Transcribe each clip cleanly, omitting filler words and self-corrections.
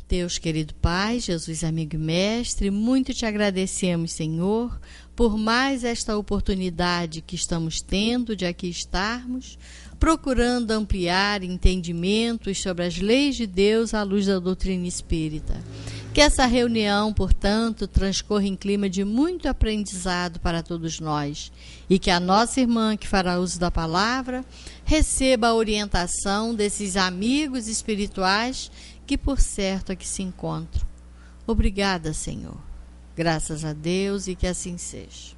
Deus querido Pai, Jesus amigo e mestre, muito te agradecemos, Senhor, por mais esta oportunidade que estamos tendo de aqui estarmos, procurando ampliar entendimentos sobre as leis de Deus à luz da doutrina espírita. Que essa reunião, portanto, transcorra em clima de muito aprendizado para todos nós e que a nossa irmã que fará uso da palavra receba a orientação desses amigos espirituais que por certo aqui se encontram. Obrigada, Senhor. Graças a Deus e que assim seja.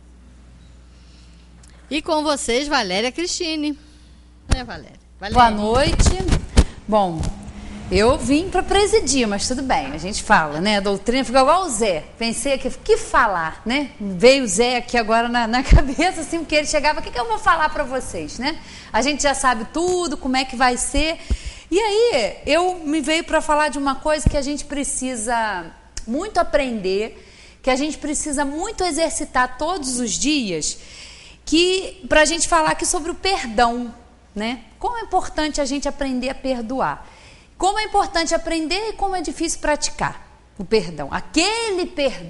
E com vocês, Valéria Cristine. Valéria? Boa noite. Bom, eu vim para presidir, mas tudo bem, a gente fala, né? A doutrina ficou igual o Zé. Pensei aqui, o que falar, né? Veio o Zé aqui agora na cabeça, assim, porque ele chegava, o que eu vou falar para vocês, né? A gente já sabe tudo, como é que vai ser. E aí, eu me veio para falar de uma coisa que a gente precisa muito aprender, que a gente precisa muito exercitar todos os dias, que para a gente falar aqui sobre o perdão, né? Como é importante a gente aprender a perdoar. Como é importante aprender e como é difícil praticar o perdão. Aquele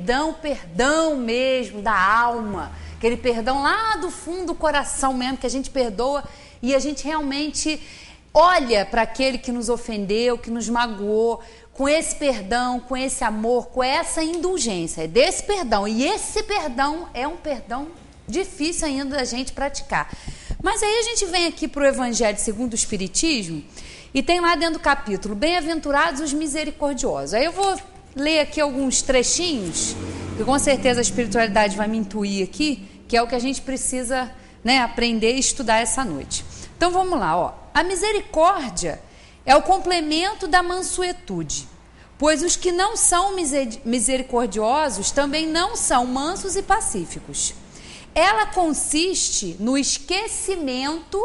perdão mesmo da alma, aquele perdão lá do fundo do coração mesmo, que a gente perdoa e a gente realmente olha para aquele que nos ofendeu, que nos magoou, com esse perdão, com esse amor, com essa indulgência. É desse perdão. E esse perdão é um perdão difícil ainda da gente praticar. Mas aí a gente vem aqui para o Evangelho segundo o Espiritismo e tem lá dentro do capítulo, bem-aventurados os misericordiosos. Aí eu vou ler aqui alguns trechinhos, que com certeza a espiritualidade vai me intuir aqui, que é o que a gente precisa, né, aprender e estudar essa noite. Então vamos lá, ó. A misericórdia é o complemento da mansuetude, pois os que não são misericordiosos também não são mansos e pacíficos. Ela consiste no esquecimento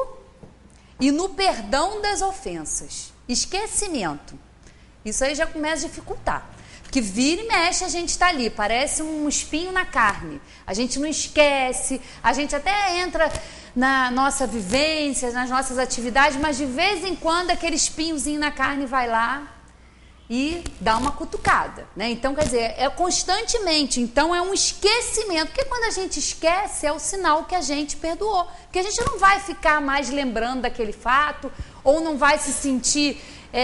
e no perdão das ofensas. Esquecimento. Isso aí já começa a dificultar. Porque vira e mexe a gente está ali, parece um espinho na carne. A gente não esquece, a gente até entra na nossa vivência, nas nossas atividades, mas de vez em quando aquele espinhozinho na carne vai lá e dá uma cutucada, né? Então, quer dizer, é constantemente, então é um esquecimento, porque quando a gente esquece é o sinal que a gente perdoou, porque a gente não vai ficar mais lembrando daquele fato, ou não vai se sentir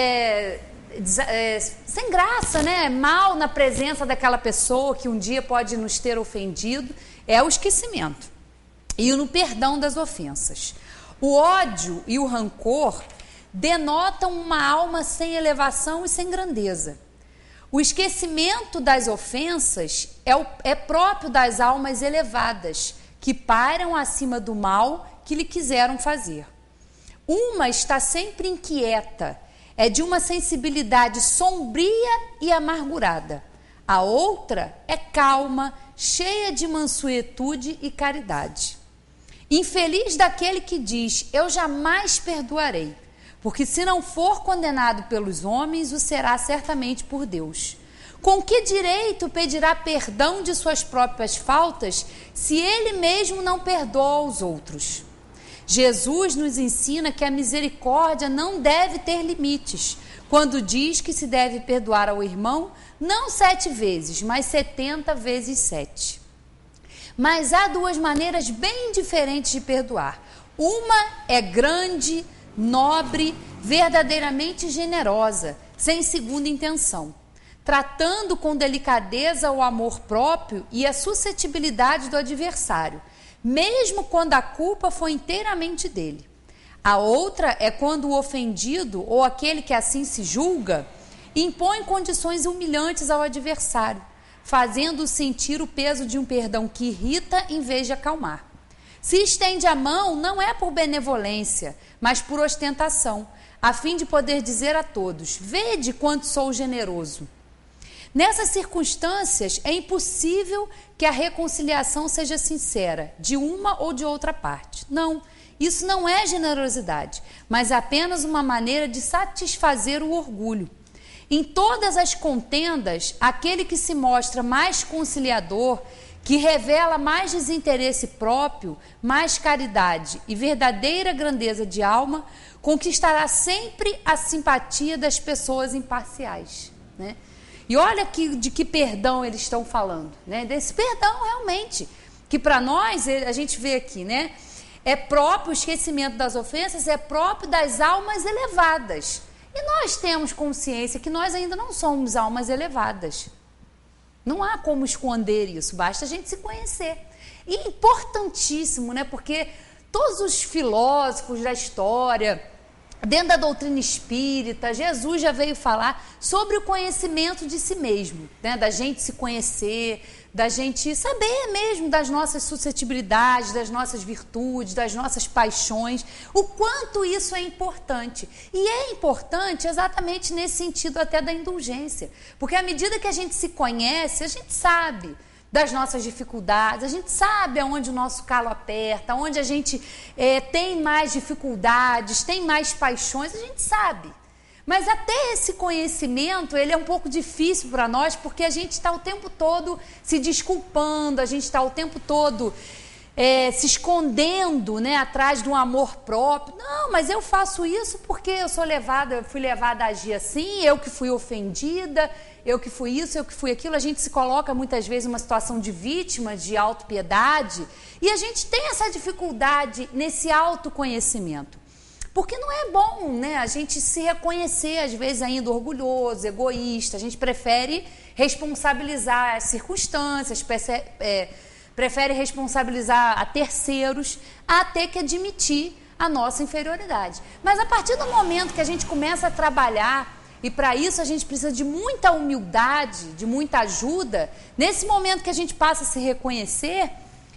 sem graça, né? Mal na presença daquela pessoa que um dia pode nos ter ofendido, é o esquecimento. E no perdão das ofensas. O ódio e o rancor denotam uma alma sem elevação e sem grandeza. O esquecimento das ofensas é próprio das almas elevadas, que param acima do mal que lhe quiseram fazer. Uma está sempre inquieta, é de uma sensibilidade sombria e amargurada. A outra é calma, cheia de mansuetude e caridade. Infeliz daquele que diz, eu jamais perdoarei, porque se não for condenado pelos homens, o será certamente por Deus. Com que direito pedirá perdão de suas próprias faltas, se ele mesmo não perdoa aos outros? Jesus nos ensina que a misericórdia não deve ter limites, quando diz que se deve perdoar ao irmão, não 7 vezes, mas 70 vezes 7. Mas há duas maneiras bem diferentes de perdoar. Uma é grande, nobre, verdadeiramente generosa, sem segunda intenção, tratando com delicadeza o amor próprio e a suscetibilidade do adversário, mesmo quando a culpa foi inteiramente dele. A outra é quando o ofendido, ou aquele que assim se julga, impõe condições humilhantes ao adversário, fazendo-o sentir o peso de um perdão que irrita em vez de acalmar. Se estende a mão, não é por benevolência, mas por ostentação, a fim de poder dizer a todos, vede quanto sou generoso. Nessas circunstâncias, é impossível que a reconciliação seja sincera, de uma ou de outra parte. Não, isso não é generosidade, mas apenas uma maneira de satisfazer o orgulho. Em todas as contendas, aquele que se mostra mais conciliador, que revela mais desinteresse próprio, mais caridade e verdadeira grandeza de alma, conquistará sempre a simpatia das pessoas imparciais. né? E olha de que perdão eles estão falando, né? Desse perdão realmente, que para nós, a gente vê aqui, né? É próprio o esquecimento das ofensas, é próprio das almas elevadas. E nós temos consciência que nós ainda não somos almas elevadas. Não há como esconder isso, basta a gente se conhecer. E é importantíssimo, né? Porque todos os filósofos da história, dentro da doutrina espírita, Jesus já veio falar sobre o conhecimento de si mesmo, né? Da gente se conhecer, da gente saber mesmo das nossas suscetibilidades, das nossas virtudes, das nossas paixões, o quanto isso é importante. E é importante exatamente nesse sentido até da indulgência, porque à medida que a gente se conhece, a gente sabe das nossas dificuldades, a gente sabe aonde o nosso calo aperta, onde a gente tem mais dificuldades, tem mais paixões, a gente sabe. Mas até esse conhecimento, ele é um pouco difícil para nós, porque a gente está o tempo todo se desculpando, a gente está o tempo todo se escondendo, né, atrás de um amor próprio. Não, mas eu faço isso porque eu fui levada a agir assim, eu que fui ofendida, eu que fui isso, eu que fui aquilo. A gente se coloca muitas vezes numa situação de vítima, de autopiedade, e a gente tem essa dificuldade nesse autoconhecimento. Porque não é bom, né, a gente se reconhecer, às vezes ainda orgulhoso, egoísta, a gente prefere responsabilizar as circunstâncias, prefere responsabilizar a terceiros, a ter que admitir a nossa inferioridade. Mas a partir do momento que a gente começa a trabalhar, e para isso a gente precisa de muita humildade, de muita ajuda, nesse momento que a gente passa a se reconhecer,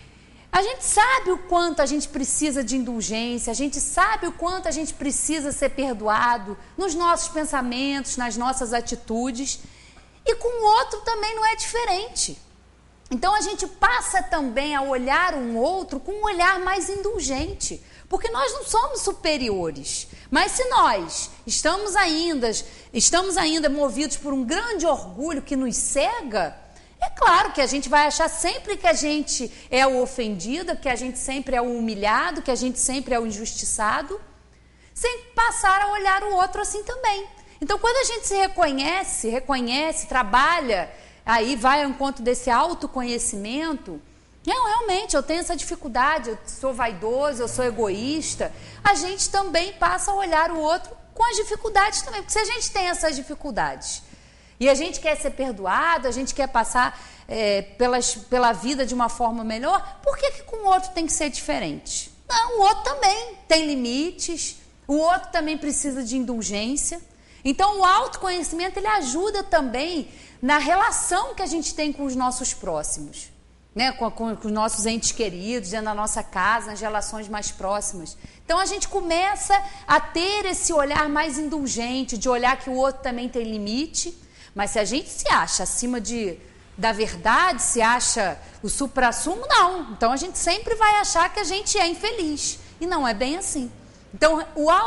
a gente sabe o quanto a gente precisa de indulgência, a gente sabe o quanto a gente precisa ser perdoado nos nossos pensamentos, nas nossas atitudes, e com o outro também não é diferente. Então a gente passa também a olhar um outro com um olhar mais indulgente, porque nós não somos superiores, mas se nós estamos ainda movidos por um grande orgulho que nos cega, é claro que a gente vai achar sempre que a gente é o ofendido, que a gente sempre é o humilhado, que a gente sempre é o injustiçado, sem passar a olhar o outro assim também. Então, quando a gente se reconhece, trabalha, aí vai ao encontro desse autoconhecimento, realmente eu tenho essa dificuldade, eu sou vaidoso, eu sou egoísta, a gente também passa a olhar o outro com as dificuldades também, porque se a gente tem essas dificuldades e a gente quer ser perdoado, a gente quer passar pela vida de uma forma melhor, por que com o outro tem que ser diferente? Não, o outro também tem limites, o outro também precisa de indulgência. Então, o autoconhecimento, ele ajuda também na relação que a gente tem com os nossos próximos, né? Com os nossos entes queridos, dentro da nossa casa, nas relações mais próximas. Então, a gente começa a ter esse olhar mais indulgente, de olhar que o outro também tem limite. Mas se a gente se acha acima da verdade, se acha o suprassumo, não. Então a gente sempre vai achar que a gente é infeliz. E não é bem assim. Então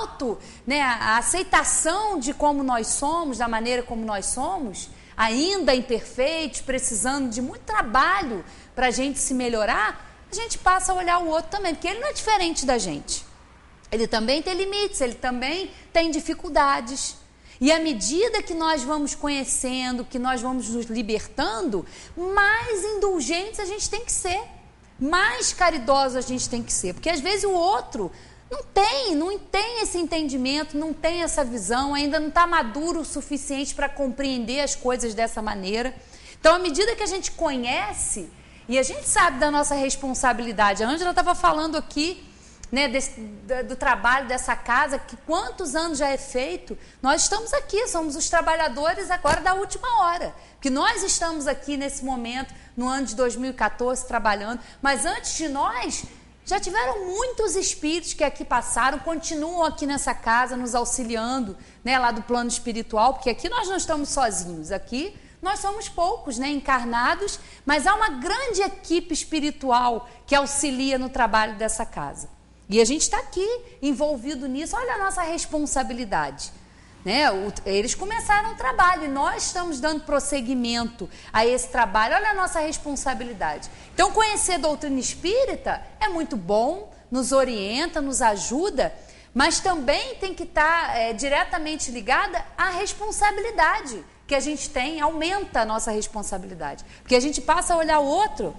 a aceitação de como nós somos, da maneira como nós somos, ainda imperfeitos, precisando de muito trabalho para a gente se melhorar, a gente passa a olhar o outro também, porque ele não é diferente da gente. Ele também tem limites, ele também tem dificuldades. E à medida que nós vamos conhecendo, que nós vamos nos libertando, mais indulgentes a gente tem que ser, mais caridosos a gente tem que ser, porque às vezes o outro não tem esse entendimento, não tem essa visão, ainda não está maduro o suficiente para compreender as coisas dessa maneira. Então, à medida que a gente conhece e a gente sabe da nossa responsabilidade, a Ângela estava falando aqui, né, do trabalho dessa casa, que quantos anos já é feito, nós estamos aqui, somos os trabalhadores agora da última hora, que nós estamos aqui nesse momento, no ano de 2014, trabalhando, mas antes de nós, já tiveram muitos espíritos que aqui passaram, continuam aqui nessa casa, nos auxiliando, né, lá do plano espiritual, porque aqui nós não estamos sozinhos, aqui nós somos poucos, né, encarnados, mas há uma grande equipe espiritual que auxilia no trabalho dessa casa. E a gente está aqui envolvido nisso, olha a nossa responsabilidade. Né? Eles começaram o trabalho e nós estamos dando prosseguimento a esse trabalho, olha a nossa responsabilidade. Então, conhecer a doutrina espírita é muito bom, nos orienta, nos ajuda, mas também tem que estar diretamente ligada à responsabilidade que a gente tem aumenta a nossa responsabilidade. Porque a gente passa a olhar o outro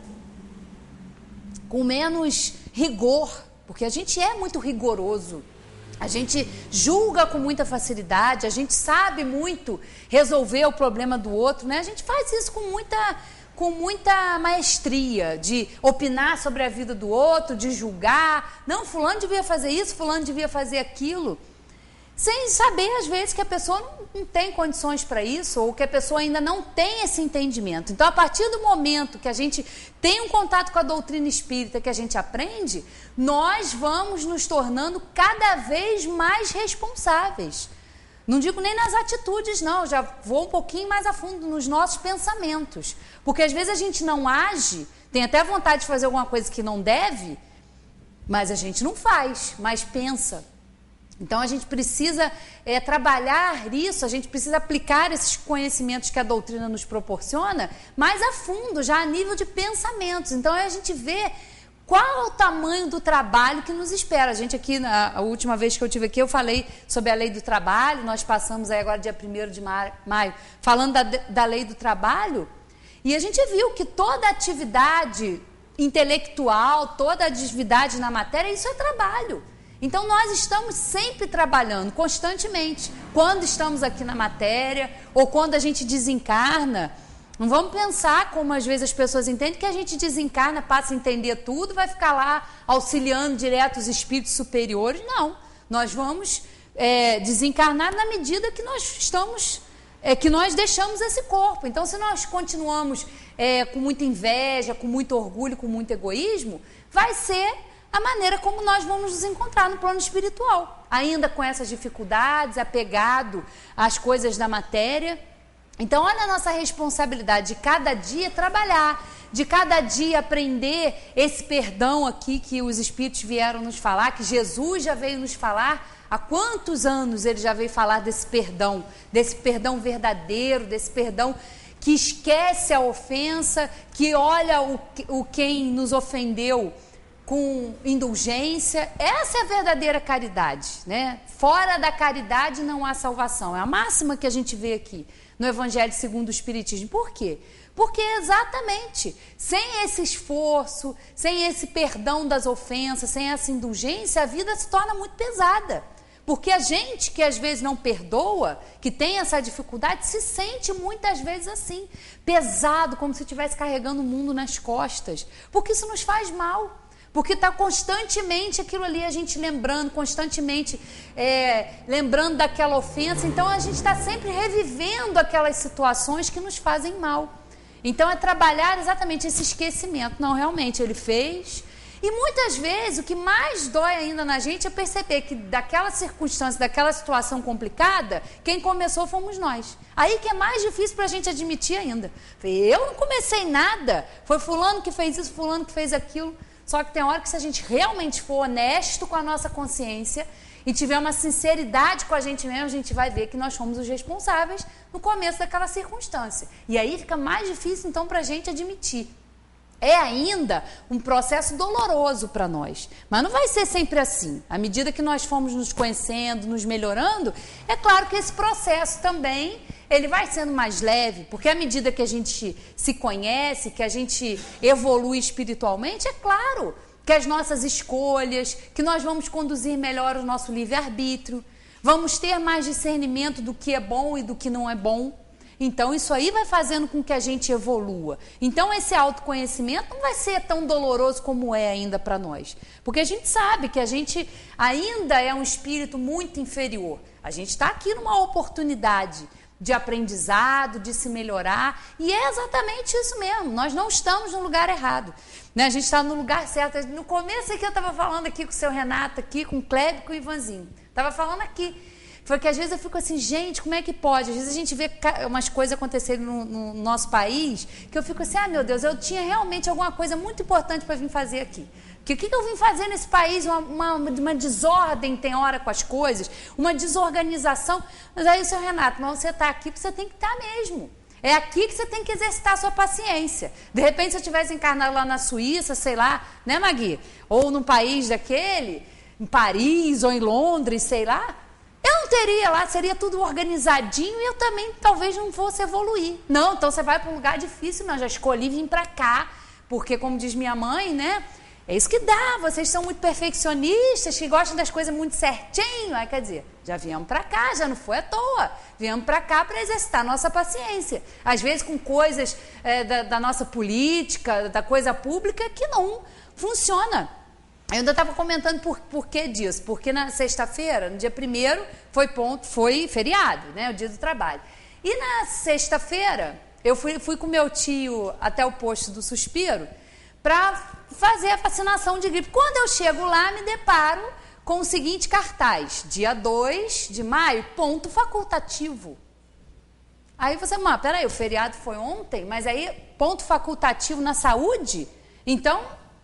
com menos rigor, porque a gente é muito rigoroso. A gente julga com muita facilidade, a gente sabe muito resolver o problema do outro, né? A gente faz isso com muita maestria, de opinar sobre a vida do outro, de julgar. Não, fulano devia fazer isso, fulano devia fazer aquilo. Sem saber, às vezes, que a pessoa não tem condições para isso, ou que a pessoa ainda não tem esse entendimento. Então, a partir do momento que a gente tem um contato com a doutrina espírita, que a gente aprende, nós vamos nos tornando cada vez mais responsáveis. Não digo nem nas atitudes, não, já vou um pouquinho mais a fundo nos nossos pensamentos. Porque às vezes a gente não age, tem até vontade de fazer alguma coisa que não deve, mas a gente não faz, mas pensa. Então a gente precisa trabalhar isso, a gente precisa aplicar esses conhecimentos que a doutrina nos proporciona mais a fundo, já a nível de pensamentos. Então a gente vê qual é o tamanho do trabalho que nos espera. A gente aqui, a última vez que eu estive aqui, eu falei sobre a lei do trabalho, nós passamos aí agora dia 1º de maio, falando da lei do trabalho, e a gente viu que toda atividade intelectual, toda atividade na matéria, isso é trabalho. Então nós estamos sempre trabalhando, constantemente, quando estamos aqui na matéria, ou quando a gente desencarna. Não vamos pensar, como às vezes as pessoas entendem, que a gente desencarna, passa a entender tudo, vai ficar lá auxiliando direto os espíritos superiores. Não, nós vamos desencarnar na medida que nós estamos, que nós deixamos esse corpo. Então, se nós continuamos com muita inveja, com muito orgulho, com muito egoísmo, vai ser a maneira como nós vamos nos encontrar no plano espiritual, ainda com essas dificuldades, apegado às coisas da matéria. Então, olha a nossa responsabilidade de cada dia trabalhar, de cada dia aprender esse perdão aqui que os Espíritos vieram nos falar, que Jesus já veio nos falar. Há quantos anos ele já veio falar desse perdão verdadeiro, desse perdão que esquece a ofensa, que olha quem nos ofendeu com indulgência. Essa é a verdadeira caridade, né? Fora da caridade não há salvação. É a máxima que a gente vê aqui no Evangelho segundo o Espiritismo. Por quê? Porque exatamente, sem esse esforço, sem esse perdão das ofensas, sem essa indulgência, a vida se torna muito pesada. Porque a gente que às vezes não perdoa, que tem essa dificuldade, se sente muitas vezes assim, pesado, como se estivesse carregando o mundo nas costas. Porque isso nos faz mal. Porque está constantemente aquilo ali, a gente lembrando, constantemente lembrando daquela ofensa. Então a gente está sempre revivendo aquelas situações que nos fazem mal. Então é trabalhar exatamente esse esquecimento. Não, realmente ele fez. E muitas vezes o que mais dói ainda na gente é perceber que daquela circunstância, daquela situação complicada, quem começou fomos nós. Aí que é mais difícil para a gente admitir ainda. Eu não comecei nada, foi fulano que fez isso, fulano que fez aquilo. Só que tem hora que, se a gente realmente for honesto com a nossa consciência e tiver uma sinceridade com a gente mesmo, a gente vai ver que nós fomos os responsáveis no começo daquela circunstância. E aí fica mais difícil, então, para a gente admitir. É ainda um processo doloroso para nós, mas não vai ser sempre assim. À medida que nós fomos nos conhecendo, nos melhorando, é claro que esse processo também ele vai sendo mais leve, porque à medida que a gente se conhece, que a gente evolui espiritualmente, é claro que as nossas escolhas, que nós vamos conduzir melhor o nosso livre-arbítrio, vamos ter mais discernimento do que é bom e do que não é bom. Então, isso aí vai fazendo com que a gente evolua. Então, esse autoconhecimento não vai ser tão doloroso como é ainda para nós. Porque a gente sabe que a gente ainda é um espírito muito inferior. A gente está aqui numa oportunidade de aprendizado, de se melhorar. E é exatamente isso mesmo. Nós não estamos no lugar errado, né? A gente está no lugar certo. No começo aqui eu estava falando aqui com o seu Renato, aqui, com o Kleber e com o Ivanzinho. Estava falando aqui. Foi que às vezes eu fico assim, gente, como é que pode? Às vezes a gente vê umas coisas acontecerem no nosso país, que eu fico assim, meu Deus, eu tinha realmente alguma coisa muito importante para vir fazer aqui. Porque o que eu vim fazer nesse país? Uma desordem, tem hora, com as coisas, uma desorganização. Mas aí o seu Renato, mas você está aqui porque você tem que estar mesmo. É aqui que você tem que exercitar a sua paciência. De repente, se eu tivesse encarnado lá na Suíça, sei lá, né, Magui? Ou num país daquele, em Paris ou em Londres, sei lá, Eu não teria lá, seria tudo organizadinho e eu também talvez não fosse evoluir. Não, então você vai para um lugar difícil, não, já escolhi vir para cá, porque como diz minha mãe, né, é isso que dá, vocês são muito perfeccionistas, que gostam das coisas muito certinho, aí quer dizer, já viemos para cá, já não foi à toa, viemos para cá para exercitar a nossa paciência, às vezes com coisas da nossa política, da coisa pública que não funciona. Eu ainda estava comentando por que disso, porque na sexta-feira, no dia 1º, foi feriado, né, o dia do trabalho. E na sexta-feira, eu fui com meu tio até o posto do Suspiro para fazer a vacinação de gripe. Quando eu chego lá, me deparo com o seguinte cartaz, dia 2 de maio, ponto facultativo. Aí você, mas peraí, o feriado foi ontem, mas aí ponto facultativo na saúde? Então...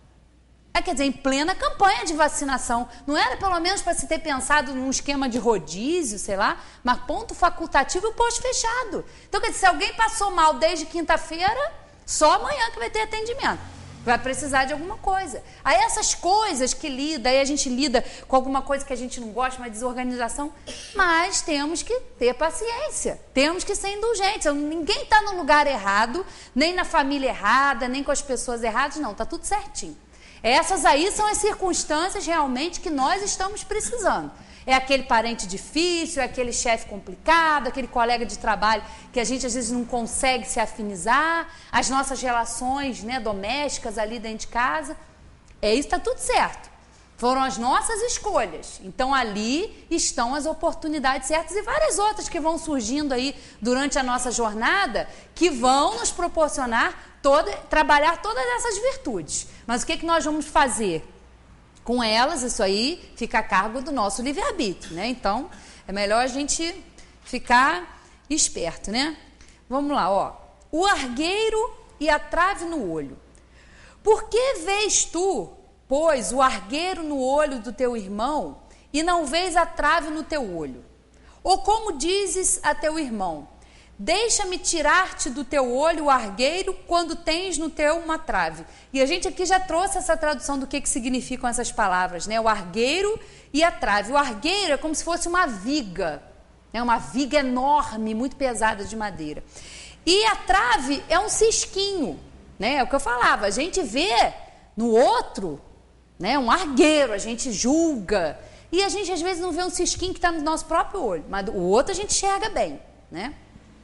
quer dizer, em plena campanha de vacinação. Não era pelo menos para se ter pensado num esquema de rodízio, sei lá, mas ponto facultativo e o posto fechado. Então, quer dizer, se alguém passou mal desde quinta-feira, só amanhã que vai ter atendimento. Vai precisar de alguma coisa. Aí essas coisas que aí a gente lida com alguma coisa que a gente não gosta, uma desorganização, mas temos que ter paciência, temos que ser indulgentes. Ninguém está no lugar errado, nem na família errada, nem com as pessoas erradas, não, está tudo certinho. Essas aí são as circunstâncias realmente que nós estamos precisando. É aquele parente difícil, é aquele chefe complicado, aquele colega de trabalho que a gente às vezes não consegue se afinizar, as nossas relações, né, domésticas ali dentro de casa. Isso está tudo certo. Foram as nossas escolhas. Então ali estão as oportunidades certas e várias outras que vão surgindo aí durante a nossa jornada que vão nos proporcionar trabalhar todas essas virtudes. Mas o que nós vamos fazer com elas? Isso aí fica a cargo do nosso livre-arbítrio, né? Então, é melhor a gente ficar esperto, né? Vamos lá, ó. O argueiro e a trave no olho. Por que vês tu, pois, o argueiro no olho do teu irmão e não vês a trave no teu olho? Ou como dizes a teu irmão, deixa-me tirar-te do teu olho o argueiro quando tens no teu uma trave. E a gente aqui já trouxe essa tradução do que significam essas palavras, né? O argueiro e a trave. O argueiro é como se fosse uma viga, né? Uma viga enorme, muito pesada de madeira. E a trave é um cisquinho, né? É o que eu falava, a gente vê no outro, né, um argueiro, a gente julga. E a gente às vezes não vê um cisquinho que está no nosso próprio olho, mas o outro a gente enxerga bem, né?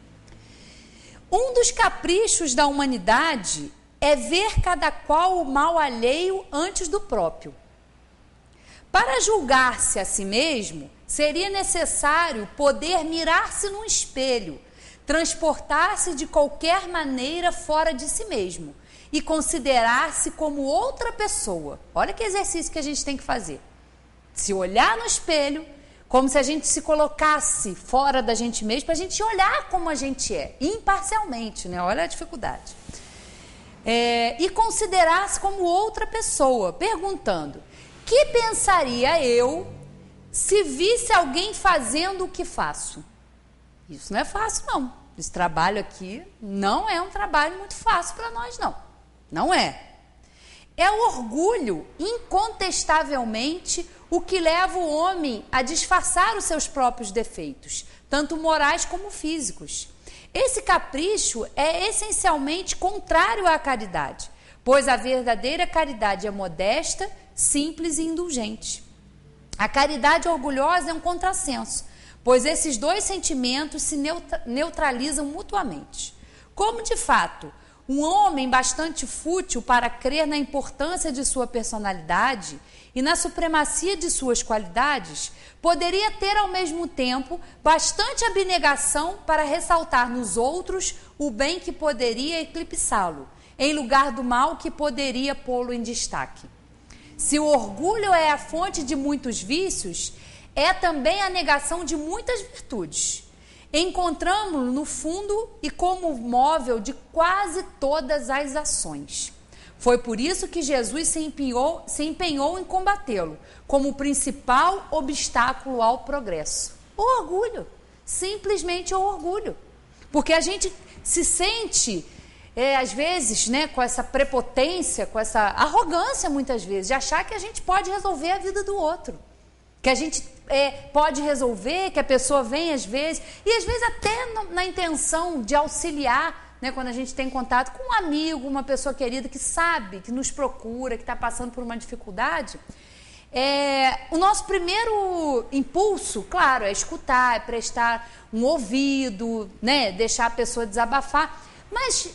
Um dos caprichos da humanidade é ver cada qual o mal alheio antes do próprio. Para julgar-se a si mesmo, seria necessário poder mirar-se num espelho, transportar-se de qualquer maneira fora de si mesmo e considerar-se como outra pessoa. Olha que exercício que a gente tem que fazer. Se olhar no espelho, como se a gente se colocasse fora da gente mesmo, para a gente olhar como a gente é, imparcialmente, né? Olha a dificuldade. E considerar-se como outra pessoa, perguntando, que pensaria eu se visse alguém fazendo o que faço? Isso não é fácil, não. Esse trabalho aqui não é um trabalho muito fácil para nós, não. Não é. É o orgulho, incontestavelmente, o que leva o homem a disfarçar os seus próprios defeitos, tanto morais como físicos. Esse capricho é essencialmente contrário à caridade, pois a verdadeira caridade é modesta, simples e indulgente. A caridade orgulhosa é um contrassenso, pois esses dois sentimentos se neutralizam mutuamente. Como, de fato, um homem bastante fútil para crer na importância de sua personalidade e na supremacia de suas qualidades, poderia ter ao mesmo tempo bastante abnegação para ressaltar nos outros o bem que poderia eclipsá-lo, em lugar do mal que poderia pô-lo em destaque. Se o orgulho é a fonte de muitos vícios, é também a negação de muitas virtudes. Encontramos-lo no fundo e como móvel de quase todas as ações. Foi por isso que Jesus se empenhou em combatê-lo, como o principal obstáculo ao progresso. O orgulho, simplesmente o orgulho. Porque a gente se sente, às vezes, né, com essa prepotência, com essa arrogância, muitas vezes, de achar que a gente pode resolver a vida do outro. Que a gente pode resolver, que a pessoa vem às vezes, e às vezes até na intenção de auxiliar, né, quando a gente tem contato com um amigo, uma pessoa querida que sabe, que nos procura, que está passando por uma dificuldade, o nosso primeiro impulso, claro, é escutar, é prestar um ouvido, né, deixar a pessoa desabafar, mas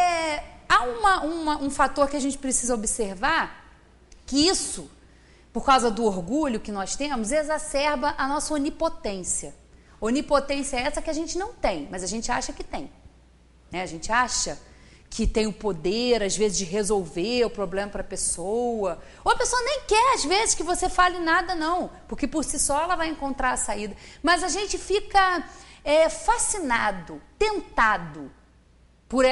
há um fator que a gente precisa observar, que isso, por causa do orgulho que nós temos, exacerba a nossa onipotência. Onipotência é essa que a gente não tem, mas a gente acha que tem. Né? A gente acha que tem o poder, às vezes, de resolver o problema para a pessoa. Ou a pessoa nem quer, às vezes, que você fale nada, não. Porque por si só ela vai encontrar a saída. Mas a gente fica fascinado, tentado por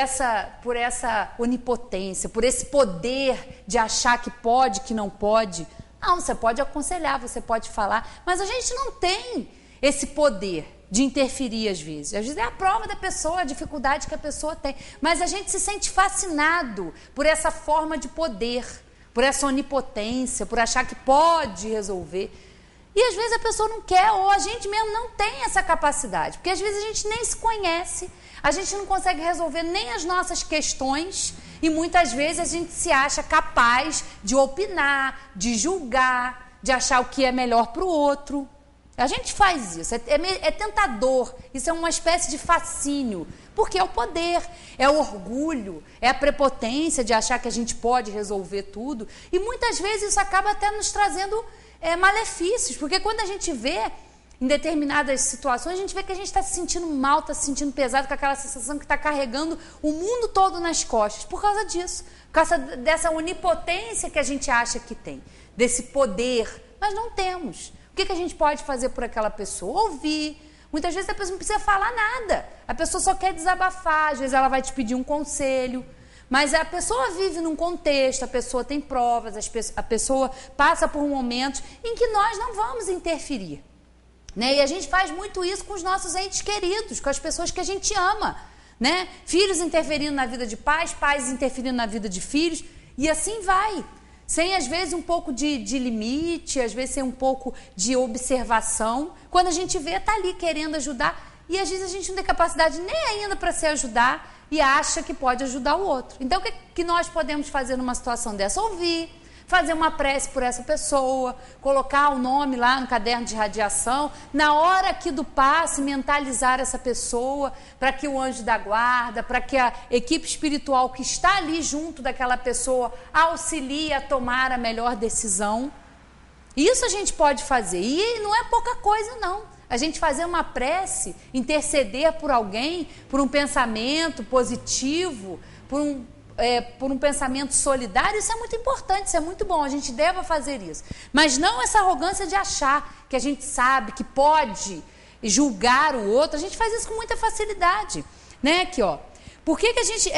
essa onipotência, por esse poder de achar que pode, que não pode. Não, você pode aconselhar, você pode falar, mas a gente não tem esse poder de interferir às vezes. Às vezes é a prova da pessoa, a dificuldade que a pessoa tem. Mas a gente se sente fascinado por essa forma de poder, por essa onipotência, por achar que pode resolver. E às vezes a pessoa não quer, ou a gente mesmo não tem essa capacidade. Porque às vezes a gente nem se conhece, a gente não consegue resolver nem as nossas questões, e muitas vezes a gente se acha capaz de opinar, de julgar, de achar o que é melhor para o outro. A gente faz isso, é tentador, isso é uma espécie de fascínio, porque é o poder, é o orgulho, é a prepotência de achar que a gente pode resolver tudo, e muitas vezes isso acaba até nos trazendo malefícios, porque quando a gente vê em determinadas situações, a gente vê que a gente está se sentindo mal, está se sentindo pesado, com aquela sensação que está carregando o mundo todo nas costas, por causa disso, por causa dessa onipotência que a gente acha que tem, desse poder, mas não temos. O que a gente pode fazer por aquela pessoa? Ouvir. Muitas vezes a pessoa não precisa falar nada, a pessoa só quer desabafar, às vezes ela vai te pedir um conselho, mas a pessoa vive num contexto, a pessoa tem provas, a pessoa passa por momentos em que nós não vamos interferir. Né? E a gente faz muito isso com os nossos entes queridos, com as pessoas que a gente ama. Né? Filhos interferindo na vida de pais, pais interferindo na vida de filhos, e assim vai. Sem, às vezes, um pouco de limite, às vezes, sem um pouco de observação. Quando a gente vê, está ali querendo ajudar, e às vezes a gente não tem capacidade nem ainda para se ajudar e acha que pode ajudar o outro. Então, o que nós podemos fazer numa situação dessa? Ouvir, fazer uma prece por essa pessoa, colocar o nome lá no caderno de radiação, na hora aqui do passe, mentalizar essa pessoa, para que o anjo da guarda, para que a equipe espiritual que está ali junto daquela pessoa auxilie a tomar a melhor decisão. Isso a gente pode fazer, e não é pouca coisa não. A gente fazer uma prece, interceder por alguém, por um pensamento positivo, por um pensamento solidário, isso é muito importante, isso é muito bom, a gente deve fazer isso. Mas não essa arrogância de achar que a gente sabe, que pode julgar o outro, a gente faz isso com muita facilidade. Né? Aqui, ó. Por que a gente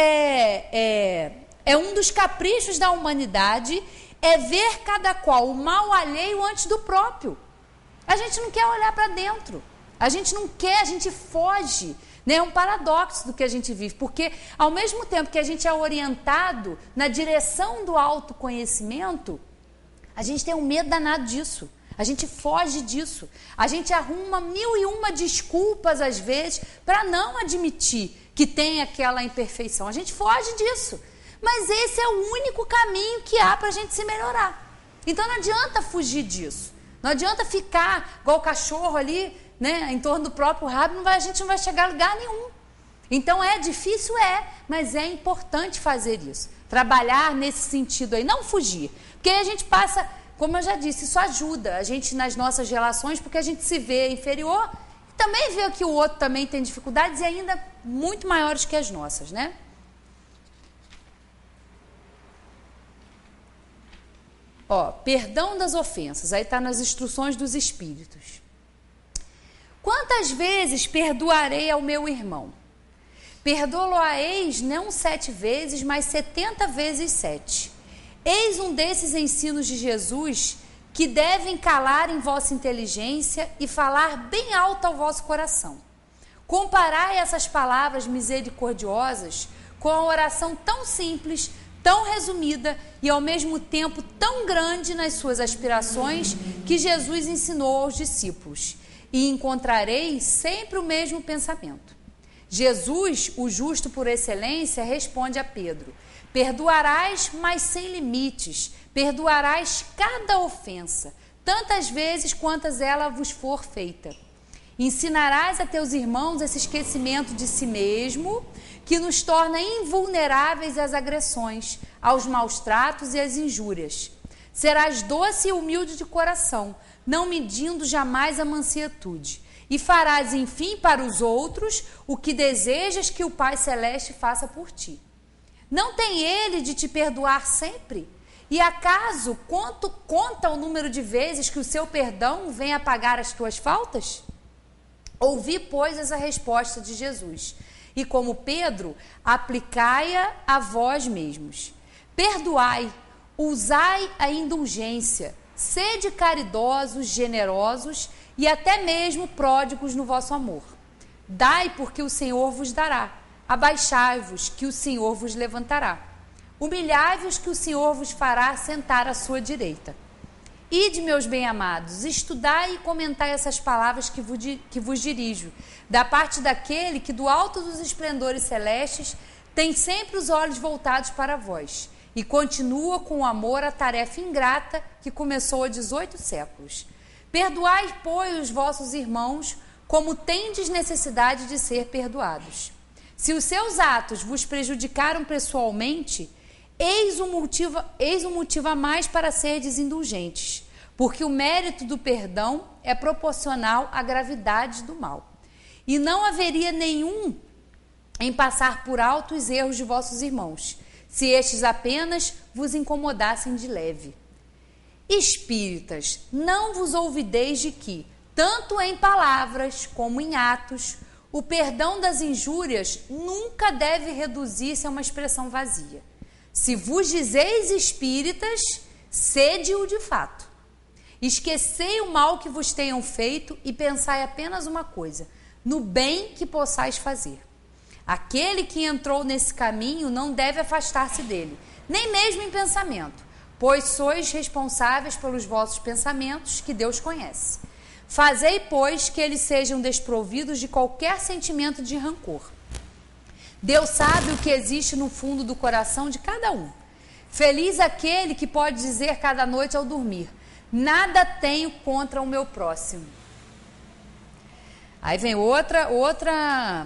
um dos caprichos da humanidade é ver cada qual o mal alheio antes do próprio. A gente não quer olhar para dentro, a gente não quer, a gente foge. É um paradoxo do que a gente vive, porque ao mesmo tempo que a gente é orientado na direção do autoconhecimento, a gente tem um medo danado disso, a gente foge disso, a gente arruma 1001 desculpas às vezes para não admitir que tem aquela imperfeição, a gente foge disso, mas esse é o único caminho que há para a gente se melhorar. Então não adianta fugir disso, não adianta ficar igual o cachorro ali, né, em torno do próprio rabo, a gente não vai chegar a lugar nenhum. Então é difícil, mas é importante fazer isso. Trabalhar nesse sentido aí, não fugir. Porque aí a gente passa, como eu já disse, isso ajuda a gente nas nossas relações, porque a gente se vê inferior e também vê que o outro também tem dificuldades e ainda muito maiores que as nossas, né? Ó, perdão das ofensas, aí está nas instruções dos espíritos. Quantas vezes perdoarei ao meu irmão? Perdoá-lo-eis não 7 vezes, mas 70 vezes 7. Eis um desses ensinos de Jesus que devem calar em vossa inteligência e falar bem alto ao vosso coração. Comparai essas palavras misericordiosas com a oração tão simples, tão resumida e ao mesmo tempo tão grande nas suas aspirações que Jesus ensinou aos discípulos. E encontrareis sempre o mesmo pensamento. Jesus, o justo por excelência, responde a Pedro: perdoarás, mas sem limites, perdoarás cada ofensa, tantas vezes quantas ela vos for feita. Ensinarás a teus irmãos esse esquecimento de si mesmo, que nos torna invulneráveis às agressões, aos maus tratos e às injúrias. Serás doce e humilde de coração, não medindo jamais a mansietude. E farás, enfim, para os outros o que desejas que o Pai Celeste faça por ti. Não tem ele de te perdoar sempre? E acaso conta o número de vezes que o seu perdão vem apagar as tuas faltas? Ouvi, pois, essa resposta de Jesus. E como Pedro, aplicai-a a vós mesmos. Perdoai, usai a indulgência, sede caridosos, generosos e até mesmo pródigos no vosso amor. Dai, porque o Senhor vos dará. Abaixai-vos, que o Senhor vos levantará. Humilhai-vos, que o Senhor vos fará sentar à sua direita. Ide, meus bem-amados, estudai e comentai essas palavras que vos dirijo, da parte daquele que do alto dos esplendores celestes tem sempre os olhos voltados para vós e continua com amor a tarefa ingrata que começou há 18 séculos. Perdoai, pois, os vossos irmãos, como tendes necessidade de ser perdoados. Se os seus atos vos prejudicaram pessoalmente, eis um motivo a mais para serdes indulgentes, porque o mérito do perdão é proporcional à gravidade do mal. E não haveria nenhum em passar por alto os erros de vossos irmãos, se estes apenas vos incomodassem de leve. Espíritas, não vos olvideis de que, tanto em palavras como em atos, o perdão das injúrias nunca deve reduzir-se a uma expressão vazia. Se vos dizeis espíritas, sede-o de fato. Esquecei o mal que vos tenham feito e pensai apenas uma coisa: no bem que possais fazer. Aquele que entrou nesse caminho não deve afastar-se dele, nem mesmo em pensamento, pois sois responsáveis pelos vossos pensamentos, que Deus conhece. Fazei, pois, que eles sejam desprovidos de qualquer sentimento de rancor. Deus sabe o que existe no fundo do coração de cada um. Feliz aquele que pode dizer cada noite ao dormir: nada tenho contra o meu próximo. Aí vem outra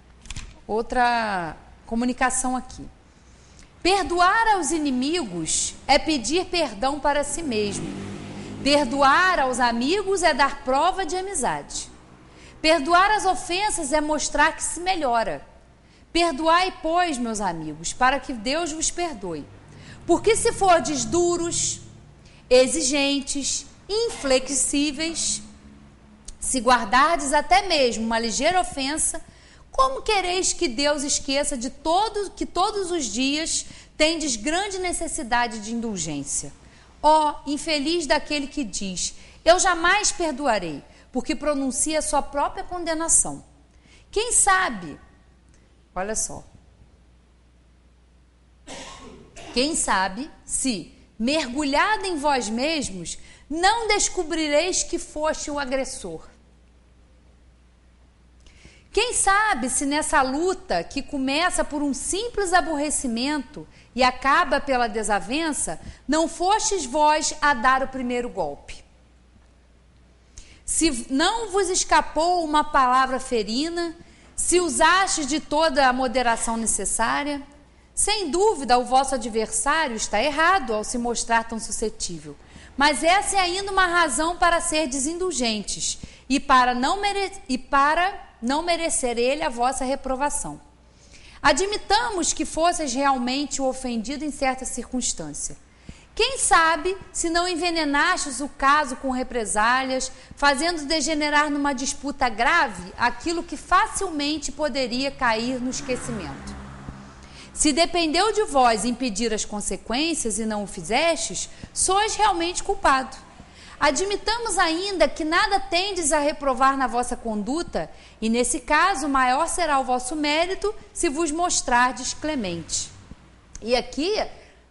comunicação aqui. Perdoar aos inimigos é pedir perdão para si mesmo. Perdoar aos amigos é dar prova de amizade. Perdoar as ofensas é mostrar que se melhora. Perdoai, pois, meus amigos, para que Deus vos perdoe. Porque se fordes duros, exigentes, inflexíveis, se guardardes até mesmo uma ligeira ofensa, como quereis que Deus esqueça de que todos os dias tendes grande necessidade de indulgência? Ó, infeliz daquele que diz: eu jamais perdoarei, porque pronuncia a sua própria condenação. Quem sabe, olha só, quem sabe se, mergulhado em vós mesmos, não descobrireis que foste o agressor. Quem sabe se nessa luta que começa por um simples aborrecimento e acaba pela desavença, não fostes vós a dar o primeiro golpe. Se não vos escapou uma palavra ferina, se usastes de toda a moderação necessária, sem dúvida o vosso adversário está errado ao se mostrar tão suscetível. Mas essa é ainda uma razão para ser desindulgentes e para não merecer ele a vossa reprovação. Admitamos que fosseis realmente o ofendido em certa circunstância. Quem sabe se não envenenastes o caso com represálias, fazendo degenerar numa disputa grave aquilo que facilmente poderia cair no esquecimento. Se dependeu de vós impedir as consequências e não o fizestes, sois realmente culpado. Admitamos ainda que nada tendes a reprovar na vossa conduta, e nesse caso maior será o vosso mérito se vos mostrardes clemente. E aqui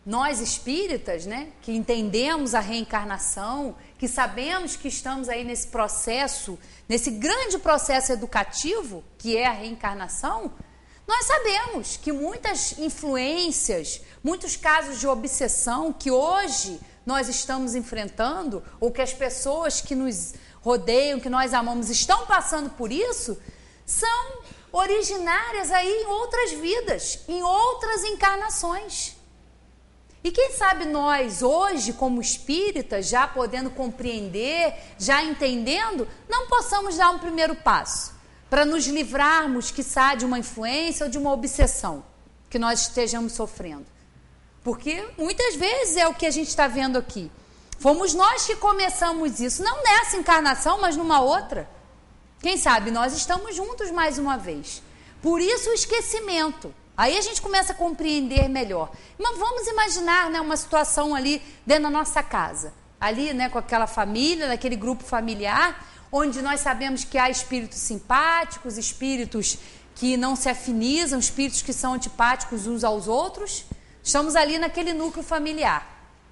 nós espíritas, né, que entendemos a reencarnação, que sabemos que estamos aí nesse processo, nesse grande processo educativo, que é a reencarnação, nós sabemos que muitas influências, muitos casos de obsessão que hoje nós estamos enfrentando, ou que as pessoas que nos rodeiam, que nós amamos, estão passando por isso, são originárias aí em outras vidas, em outras encarnações. E quem sabe nós hoje, como espíritas, já podendo compreender, já entendendo, não possamos dar um primeiro passo para nos livrarmos, quiçá, de uma influência ou de uma obsessão que nós estejamos sofrendo. Porque muitas vezes é o que a gente está vendo aqui. Fomos nós que começamos isso, não nessa encarnação, mas numa outra. Quem sabe nós estamos juntos mais uma vez. Por isso o esquecimento. Aí a gente começa a compreender melhor. Mas vamos imaginar, né, uma situação ali dentro da nossa casa. Ali, né, com aquela família, naquele grupo familiar, onde nós sabemos que há espíritos simpáticos, espíritos que não se afinizam, espíritos que são antipáticos uns aos outros. Estamos ali naquele núcleo familiar.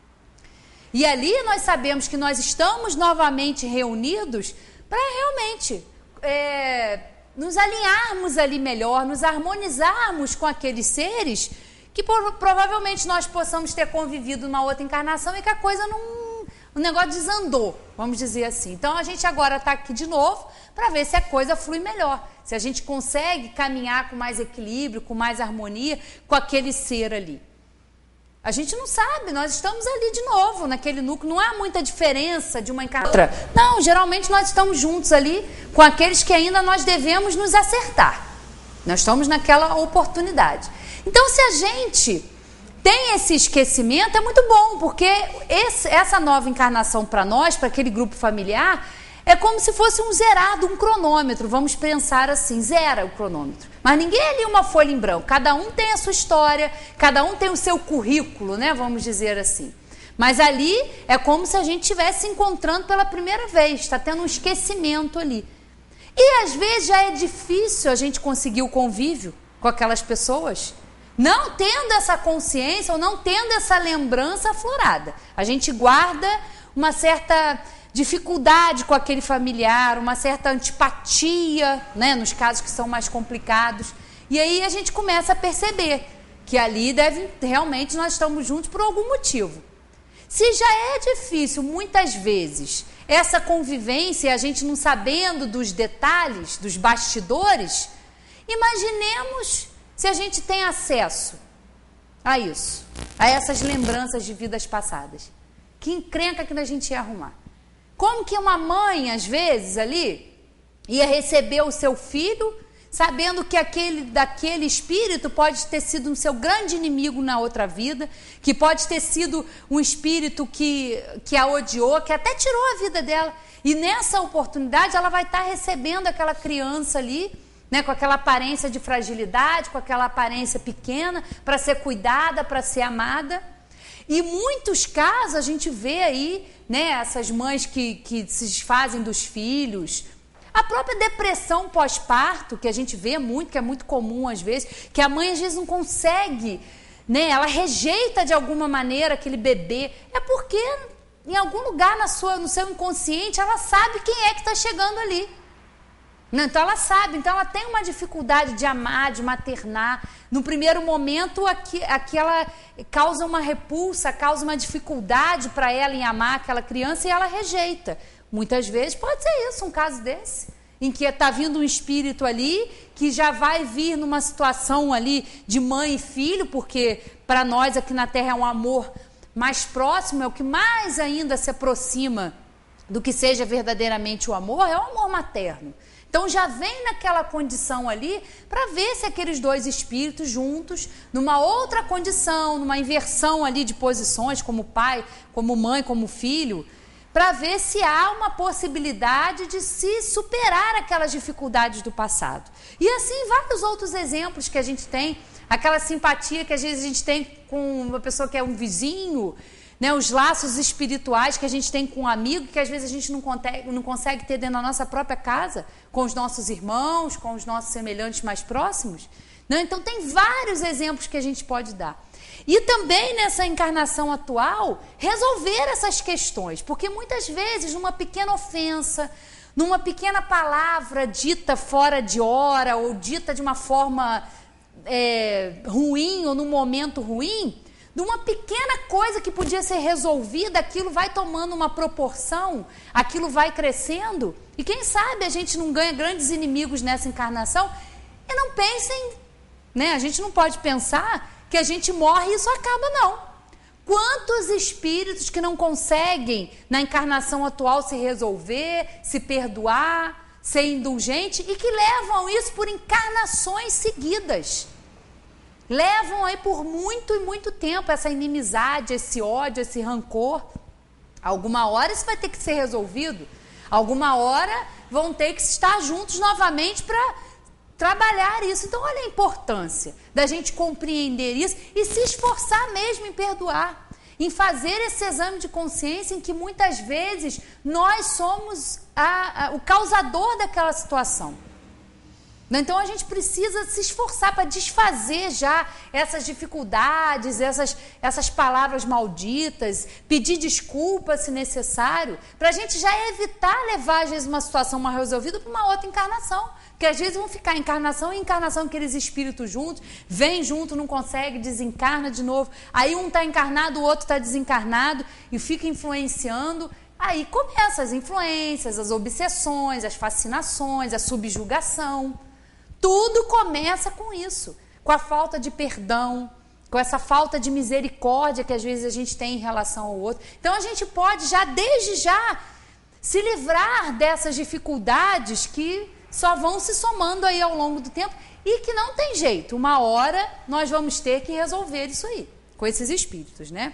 E ali nós sabemos que nós estamos novamente reunidos para realmente nos alinharmos ali melhor, nos harmonizarmos com aqueles seres que provavelmente nós possamos ter convivido numa outra encarnação e que a coisa o negócio desandou, vamos dizer assim. Então a gente agora está aqui de novo para ver se a coisa flui melhor, se a gente consegue caminhar com mais equilíbrio, com mais harmonia com aquele ser ali. A gente não sabe, nós estamos ali de novo, naquele núcleo, não há muita diferença de uma encarnação. Não, geralmente nós estamos juntos ali com aqueles que ainda nós devemos nos acertar. Nós estamos naquela oportunidade. Então, se a gente tem esse esquecimento, é muito bom, porque essa nova encarnação para nós, para aquele grupo familiar, é como se fosse um zerado, um cronômetro, vamos pensar assim, zera o cronômetro. Mas ninguém é ali uma folha em branco, cada um tem a sua história, cada um tem o seu currículo, né, vamos dizer assim. Mas ali é como se a gente estivesse se encontrando pela primeira vez, está tendo um esquecimento ali. E às vezes já é difícil a gente conseguir o convívio com aquelas pessoas, não tendo essa consciência ou não tendo essa lembrança aflorada. A gente guarda uma certa dificuldade com aquele familiar, uma certa antipatia, né, nos casos que são mais complicados. E aí a gente começa a perceber que ali realmente nós estamos juntos por algum motivo. Se já é difícil, muitas vezes, essa convivência, a gente não sabendo dos detalhes, dos bastidores, imaginemos se a gente tem acesso a isso, a essas lembranças de vidas passadas. Que encrenca que a gente ia arrumar. Como que uma mãe, às vezes, ali, ia receber o seu filho, sabendo que daquele espírito pode ter sido um seu grande inimigo na outra vida, que pode ter sido um espírito que a odiou, que até tirou a vida dela. E nessa oportunidade ela vai estar recebendo aquela criança ali, né, com aquela aparência de fragilidade, com aquela aparência pequena, para ser cuidada, para ser amada. E muitos casos a gente vê aí, né, essas mães que se desfazem dos filhos. A própria depressão pós-parto, que a gente vê muito, que é muito comum às vezes, que a mãe às vezes não consegue, né, ela rejeita de alguma maneira aquele bebê. É porque em algum lugar no seu inconsciente ela sabe quem é que está chegando ali. Então ela sabe, então ela tem uma dificuldade de amar, de maternar. No primeiro momento, aqui ela causa uma repulsa, causa uma dificuldade para ela em amar aquela criança e ela rejeita. Muitas vezes pode ser isso, um caso desse, em que está vindo um espírito ali que já vai vir numa situação ali de mãe e filho, porque para nós aqui na Terra é um amor mais próximo, é o que mais ainda se aproxima do que seja verdadeiramente o amor, é o amor materno. Então já vem naquela condição ali para ver se aqueles dois espíritos juntos, numa outra condição, numa inversão ali de posições, como pai, como mãe, como filho, para ver se há uma possibilidade de se superar aquelas dificuldades do passado. E assim vários outros exemplos que a gente tem, aquela simpatia que às vezes a gente tem com uma pessoa que é um vizinho, né, os laços espirituais que a gente tem com um amigo, que às vezes a gente não consegue ter dentro da nossa própria casa, com os nossos irmãos, com os nossos semelhantes mais próximos. Né? Então tem vários exemplos que a gente pode dar. E também nessa encarnação atual, resolver essas questões, porque muitas vezes numa pequena ofensa, numa pequena palavra dita fora de hora ou dita de uma forma ruim ou num momento ruim, de uma pequena coisa que podia ser resolvida, aquilo vai tomando uma proporção, aquilo vai crescendo, e quem sabe a gente não ganha grandes inimigos nessa encarnação. E não pensem, né? A gente não pode pensar que a gente morre e isso acaba, não. Quantos espíritos que não conseguem na encarnação atual se resolver, se perdoar, ser indulgente, e que levam isso por encarnações seguidas. Levam aí por muito e muito tempo essa inimizade, esse ódio, esse rancor. Alguma hora isso vai ter que ser resolvido. Alguma hora vão ter que estar juntos novamente para trabalhar isso. Então olha a importância da gente compreender isso e se esforçar mesmo em perdoar. Em fazer esse exame de consciência em que muitas vezes nós somos o causador daquela situação. Então a gente precisa se esforçar para desfazer já essas dificuldades, essas palavras malditas, pedir desculpa se necessário, para a gente já evitar levar às vezes uma situação mal resolvida para uma outra encarnação. Porque às vezes vão ficar encarnação e encarnação, aqueles espíritos juntos, vem junto, não consegue, desencarna de novo. Aí um está encarnado, o outro está desencarnado e fica influenciando. Aí começam as influências, as obsessões, as fascinações, a subjugação. Tudo começa com isso, com a falta de perdão, com essa falta de misericórdia que às vezes a gente tem em relação ao outro. Então a gente pode já, desde já, se livrar dessas dificuldades que só vão se somando aí ao longo do tempo e que não tem jeito. Uma hora nós vamos ter que resolver isso aí, com esses espíritos, né?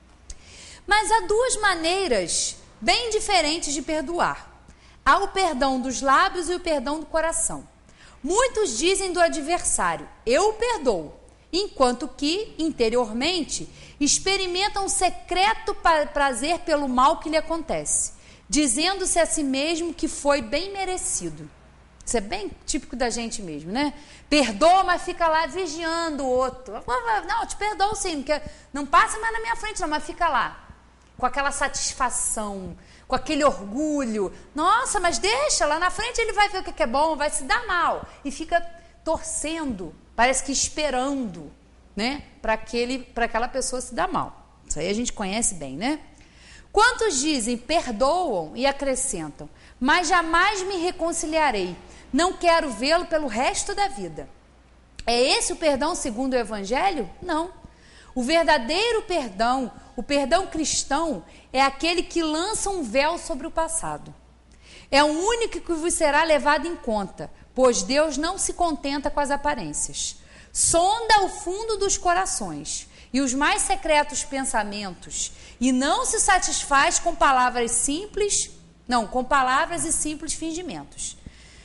Mas há duas maneiras bem diferentes de perdoar. Há o perdão dos lábios e o perdão do coração. Muitos dizem do adversário, eu o perdoo, enquanto que, interiormente, experimentam um secreto prazer pelo mal que lhe acontece, dizendo-se a si mesmo que foi bem merecido. Isso é bem típico da gente mesmo, né? Perdoa, mas fica lá vigiando o outro. Não, eu te perdoo sim, não passa mais na minha frente não, mas fica lá, com aquela satisfação, com aquele orgulho. Nossa, mas deixa, lá na frente ele vai ver o que é bom, vai se dar mal. E fica torcendo, parece que esperando, né, para aquela pessoa se dar mal. Isso aí a gente conhece bem, né? Quantos dizem, perdoam e acrescentam, mas jamais me reconciliarei, não quero vê-lo pelo resto da vida. É esse o perdão segundo o Evangelho? Não. O verdadeiro perdão, o perdão cristão, é aquele que lança um véu sobre o passado. É o único que vos será levado em conta, pois Deus não se contenta com as aparências. Sonda o fundo dos corações e os mais secretos pensamentos, e não se satisfaz com palavras simples, com palavras e simples fingimentos.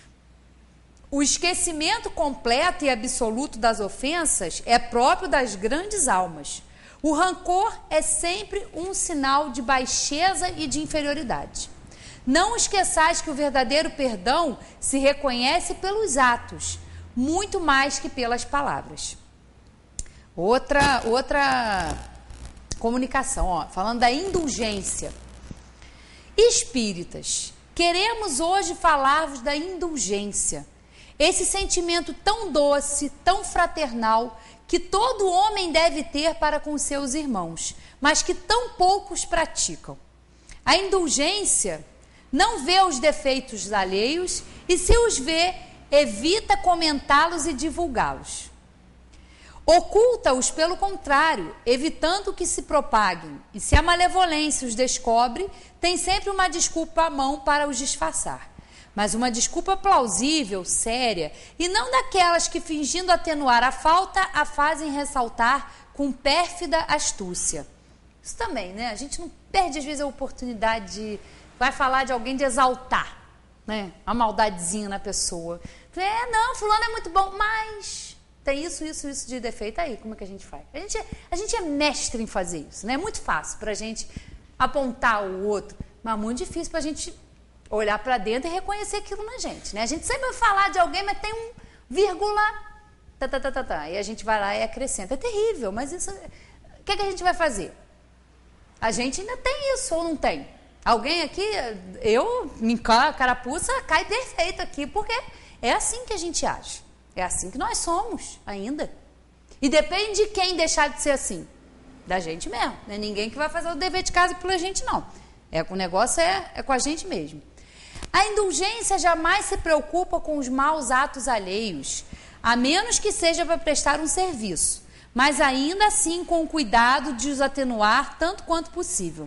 O esquecimento completo e absoluto das ofensas é próprio das grandes almas. O rancor é sempre um sinal de baixeza e de inferioridade. Não esqueçais que o verdadeiro perdão se reconhece pelos atos, muito mais que pelas palavras. Outra comunicação, falando da indulgência. Espíritas, queremos hoje falar-vos da indulgência. Esse sentimento tão doce, tão fraternal, que todo homem deve ter para com seus irmãos, mas que tão poucos praticam. A indulgência não vê os defeitos alheios e, se os vê, evita comentá-los e divulgá-los. Oculta-os, pelo contrário, evitando que se propaguem, e se a malevolência os descobre, tem sempre uma desculpa à mão para os disfarçar. Mas uma desculpa plausível, séria, e não daquelas que, fingindo atenuar a falta, a fazem ressaltar com pérfida astúcia. Isso também, né? A gente não perde, às vezes, a oportunidade de... Vai falar de alguém, de exaltar, né? A maldadezinha na pessoa. Não, fulano é muito bom, mas tem isso de defeito. Aí, como é que a gente faz? A gente é mestre em fazer isso, né? É muito fácil pra gente apontar o outro, mas muito difícil pra gente olhar para dentro e reconhecer aquilo na gente, né? A gente sempre vai falar de alguém, mas tem um vírgula, e a gente vai lá e acrescenta. É terrível, mas isso que a gente vai fazer? A gente ainda tem isso ou não tem? Alguém aqui, eu, carapuça, cai perfeito aqui, porque é assim que a gente age. É assim que nós somos ainda. E depende de quem deixar de ser assim. Da gente mesmo. Não é ninguém que vai fazer o dever de casa pela gente, não. O negócio é com a gente mesmo. A indulgência jamais se preocupa com os maus atos alheios, a menos que seja para prestar um serviço, mas ainda assim com o cuidado de os atenuar tanto quanto possível.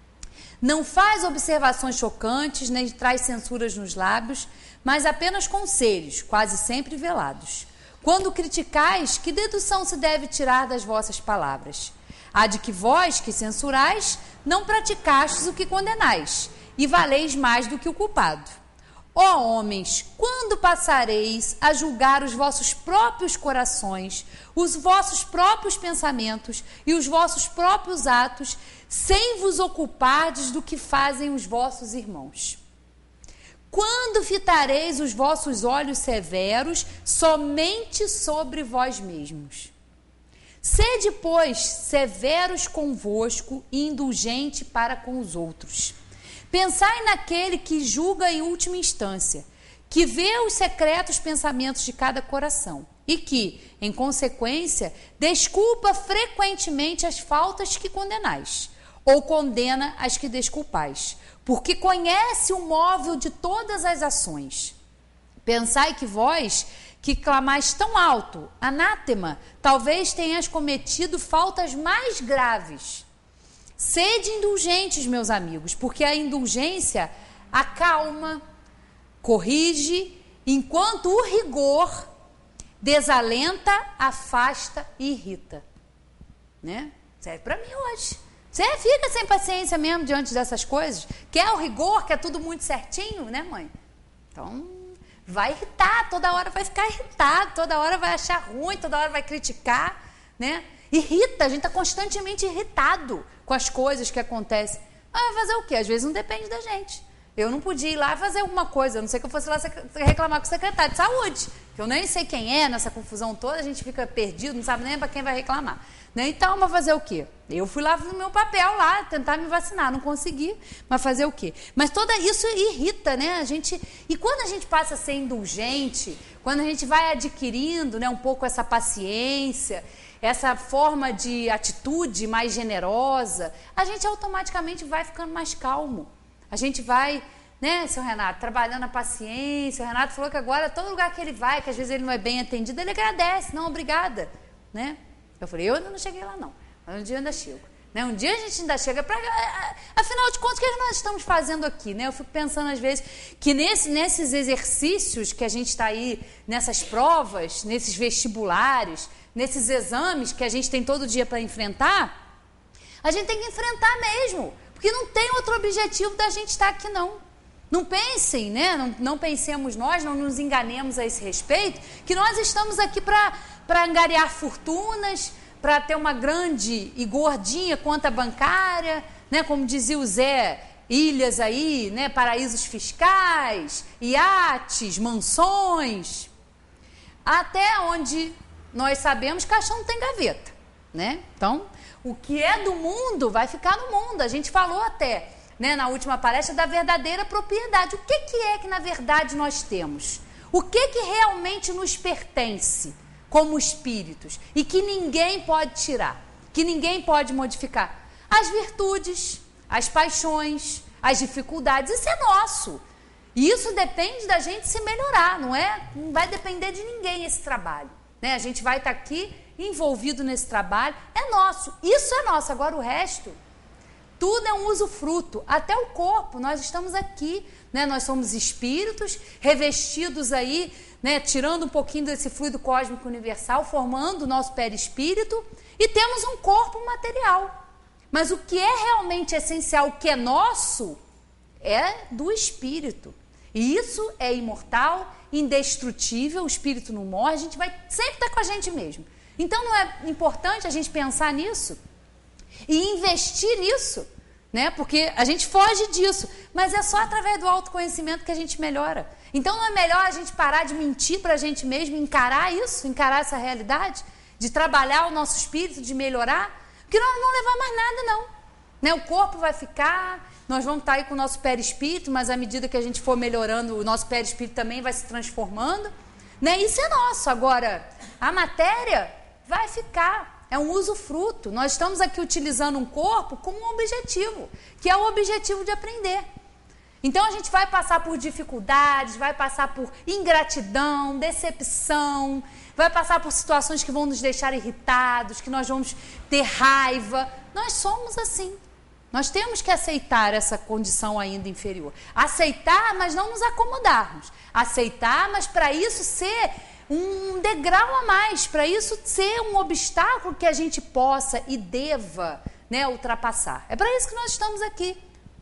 Não faz observações chocantes, nem traz censuras nos lábios, mas apenas conselhos, quase sempre velados. Quando criticais, que dedução se deve tirar das vossas palavras? Há de que vós, que censurais, não praticastes o que condenais, e valeis mais do que o culpado. Ó homens, quando passareis a julgar os vossos próprios corações, os vossos próprios pensamentos e os vossos próprios atos, sem vos ocupardes do que fazem os vossos irmãos? Quando fitareis os vossos olhos severos somente sobre vós mesmos? Sede, pois, severos convosco e indulgente para com os outros. Pensai naquele que julga em última instância, que vê os secretos pensamentos de cada coração e que, em consequência, desculpa frequentemente as faltas que condenais, ou condena as que desculpais, porque conhece o móvel de todas as ações. Pensai que vós, que clamais tão alto, anátema, talvez tenhas cometido faltas mais graves. Sede indulgentes, meus amigos, porque a indulgência acalma, corrige, enquanto o rigor desalenta, afasta e irrita. Né? Serve para mim hoje. Você fica sem paciência mesmo diante dessas coisas? Quer o rigor, quer tudo muito certinho, né, mãe? Então, vai irritar, toda hora vai ficar irritado, toda hora vai achar ruim, toda hora vai criticar, né? Irrita, a gente está constantemente irritado com as coisas que acontecem. Vai fazer o quê? Às vezes não depende da gente. Eu não podia ir lá fazer alguma coisa, a não ser que eu fosse lá reclamar com o secretário de saúde, que eu nem sei quem é nessa confusão toda, a gente fica perdido, não sabe nem para quem vai reclamar. Né? Então, mas fazer o quê? Eu fui lá no meu papel lá, tentar me vacinar, não consegui, mas fazer o quê? Mas tudo isso irrita, né? E quando a gente passa a ser indulgente, quando a gente vai adquirindo, né, um pouco essa paciência, essa forma de atitude mais generosa, a gente automaticamente vai ficando mais calmo. A gente vai, né, seu Renato, trabalhando a paciência. O Renato falou que agora, todo lugar que ele vai, que às vezes ele não é bem atendido, ele agradece, não, obrigada, né? Eu falei, eu ainda não cheguei lá não, mas um dia eu ainda chego. Né? Um dia a gente ainda chega para... Afinal de contas, o que nós estamos fazendo aqui? Né? Eu fico pensando às vezes que nesses exercícios que a gente está aí, nessas provas, nesses vestibulares, nesses exames que a gente tem todo dia para enfrentar, a gente tem que enfrentar mesmo, porque não tem outro objetivo da gente estar aqui não. Não pensem, né? Não pensemos nós, não nos enganemos a esse respeito, que nós estamos aqui para angariar fortunas, para ter uma grande e gordinha conta bancária, né? Como dizia o Zé, ilhas aí, né? Paraísos fiscais, iates, mansões. Até onde nós sabemos, caixão não tem gaveta, né? Então, o que é do mundo vai ficar no mundo. A gente falou até, né, na última palestra, da verdadeira propriedade. O que é que na verdade nós temos? O que realmente nos pertence como espíritos e que ninguém pode tirar, que ninguém pode modificar? As virtudes, as paixões, as dificuldades, isso é nosso. E isso depende da gente se melhorar, não é? Não vai depender de ninguém esse trabalho, né? A gente vai estar aqui envolvido nesse trabalho, é nosso, isso é nosso. Agora o resto, tudo é um usufruto, até o corpo, nós estamos aqui, né? Nós somos espíritos revestidos aí, né? Tirando um pouquinho desse fluido cósmico universal, formando o nosso perispírito, e temos um corpo material. Mas o que é realmente essencial, o que é nosso, é do espírito. E isso é imortal, indestrutível, o espírito não morre, a gente vai sempre estar com a gente mesmo. Então não é importante a gente pensar nisso e investir nisso, né? Porque a gente foge disso, mas é só através do autoconhecimento que a gente melhora. Então não é melhor a gente parar de mentir para a gente mesmo, encarar isso, encarar essa realidade, de trabalhar o nosso espírito, de melhorar? Porque nós não vamos levar mais nada, não. Né? O corpo vai ficar, nós vamos estar aí com o nosso perispírito, mas à medida que a gente for melhorando, o nosso perispírito também vai se transformando. Né? Isso é nosso. Agora, a matéria vai ficar. É um usufruto. Nós estamos aqui utilizando um corpo com um objetivo, que é o objetivo de aprender. Então a gente vai passar por dificuldades, vai passar por ingratidão, decepção, vai passar por situações que vão nos deixar irritados, que nós vamos ter raiva. Nós somos assim. Nós temos que aceitar essa condição ainda inferior. Aceitar, mas não nos acomodarmos. Aceitar, mas para isso ser um degrau a mais, para isso ser um obstáculo que a gente possa e deva, né, ultrapassar. É para isso que nós estamos aqui.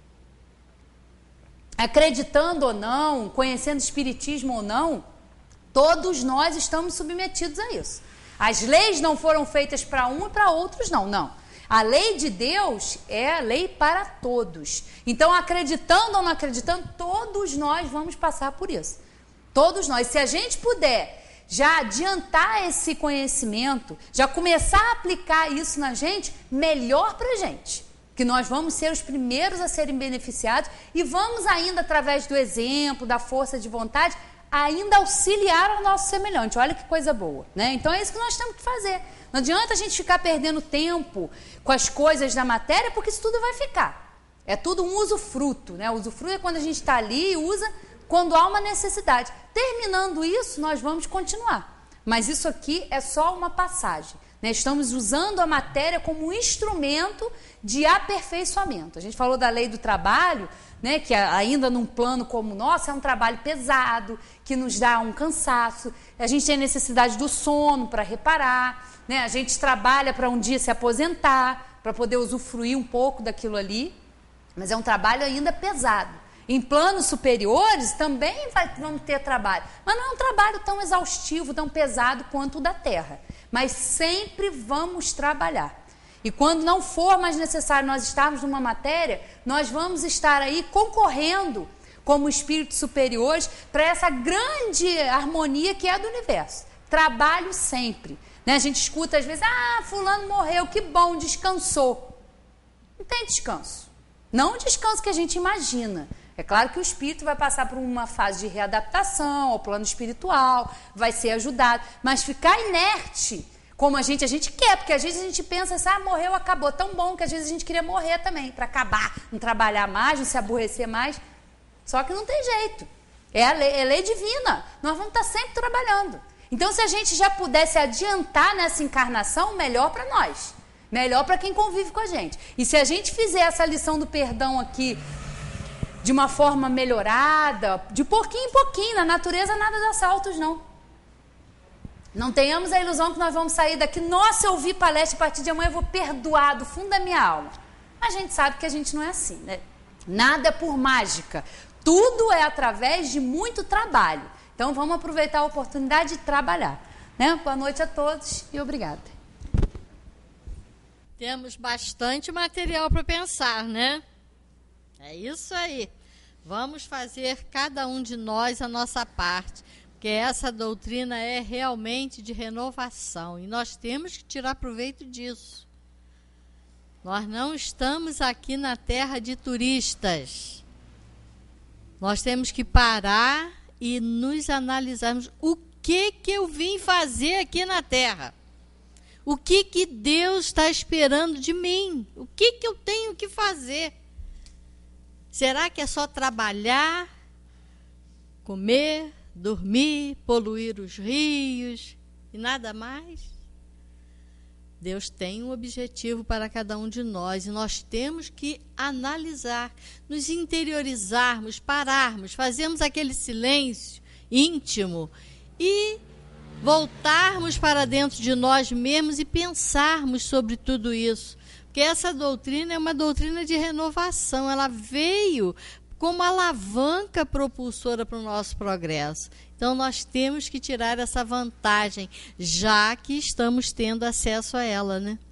Acreditando ou não, conhecendo espiritismo ou não, todos nós estamos submetidos a isso. As leis não foram feitas para um e para outros, não. A lei de Deus é a lei para todos. Então, acreditando ou não acreditando, todos nós vamos passar por isso. Todos nós. Se a gente puder já adiantar esse conhecimento, já começar a aplicar isso na gente, melhor para a gente. Que nós vamos ser os primeiros a serem beneficiados e vamos ainda, através do exemplo, da força de vontade, ainda auxiliar ao nosso semelhante. Olha que coisa boa, né? Então é isso que nós temos que fazer. Não adianta a gente ficar perdendo tempo com as coisas da matéria, porque isso tudo vai ficar. É tudo um usufruto, né? O usufruto é quando a gente está ali e usa quando há uma necessidade. Terminando isso, nós vamos continuar. Mas isso aqui é só uma passagem. Né? Estamos usando a matéria como um instrumento de aperfeiçoamento. A gente falou da lei do trabalho, né? Que ainda num plano como o nosso é um trabalho pesado, que nos dá um cansaço. A gente tem necessidade do sono para reparar, né? A gente trabalha para um dia se aposentar, para poder usufruir um pouco daquilo ali, mas é um trabalho ainda pesado. Em planos superiores também vamos ter trabalho, mas não é um trabalho tão exaustivo, tão pesado quanto o da Terra. Mas sempre vamos trabalhar. E quando não for mais necessário nós estarmos numa matéria, nós vamos estar aí concorrendo como espíritos superiores para essa grande harmonia que é do universo. Trabalho sempre. Né? A gente escuta às vezes, fulano morreu, que bom, descansou. Não tem descanso. Não o descanso que a gente imagina. É claro que o espírito vai passar por uma fase de readaptação ao plano espiritual, vai ser ajudado, mas ficar inerte, como a gente quer, porque às vezes a gente pensa assim, morreu, acabou, tão bom que às vezes a gente queria morrer também, para acabar, não trabalhar mais, não se aborrecer mais, só que não tem jeito, é lei divina, nós vamos estar sempre trabalhando. Então se a gente já pudesse adiantar nessa encarnação, melhor para nós, melhor para quem convive com a gente. E se a gente fizer essa lição do perdão aqui, de uma forma melhorada, de pouquinho em pouquinho, na natureza nada dá saltos, não. Não tenhamos a ilusão que nós vamos sair daqui, nossa, eu ouvi palestra, a partir de amanhã eu vou perdoar do fundo da minha alma. A gente sabe que a gente não é assim, né? Nada é por mágica, tudo é através de muito trabalho. Então vamos aproveitar a oportunidade de trabalhar. Né? Boa noite a todos e obrigada. Temos bastante material para pensar, né? É isso aí. Vamos fazer cada um de nós a nossa parte, porque essa doutrina é realmente de renovação e nós temos que tirar proveito disso. Nós não estamos aqui na terra de turistas. Nós temos que parar e nos analisarmos o que eu vim fazer aqui na terra. O que Deus está esperando de mim? O que eu tenho que fazer? Será que é só trabalhar, comer, dormir, poluir os rios e nada mais? Deus tem um objetivo para cada um de nós e nós temos que analisar, nos interiorizarmos, pararmos, fazermos aquele silêncio íntimo e voltarmos para dentro de nós mesmos e pensarmos sobre tudo isso. Porque essa doutrina é uma doutrina de renovação, ela veio como alavanca propulsora para o nosso progresso. Então, nós temos que tirar essa vantagem, já que estamos tendo acesso a ela, né?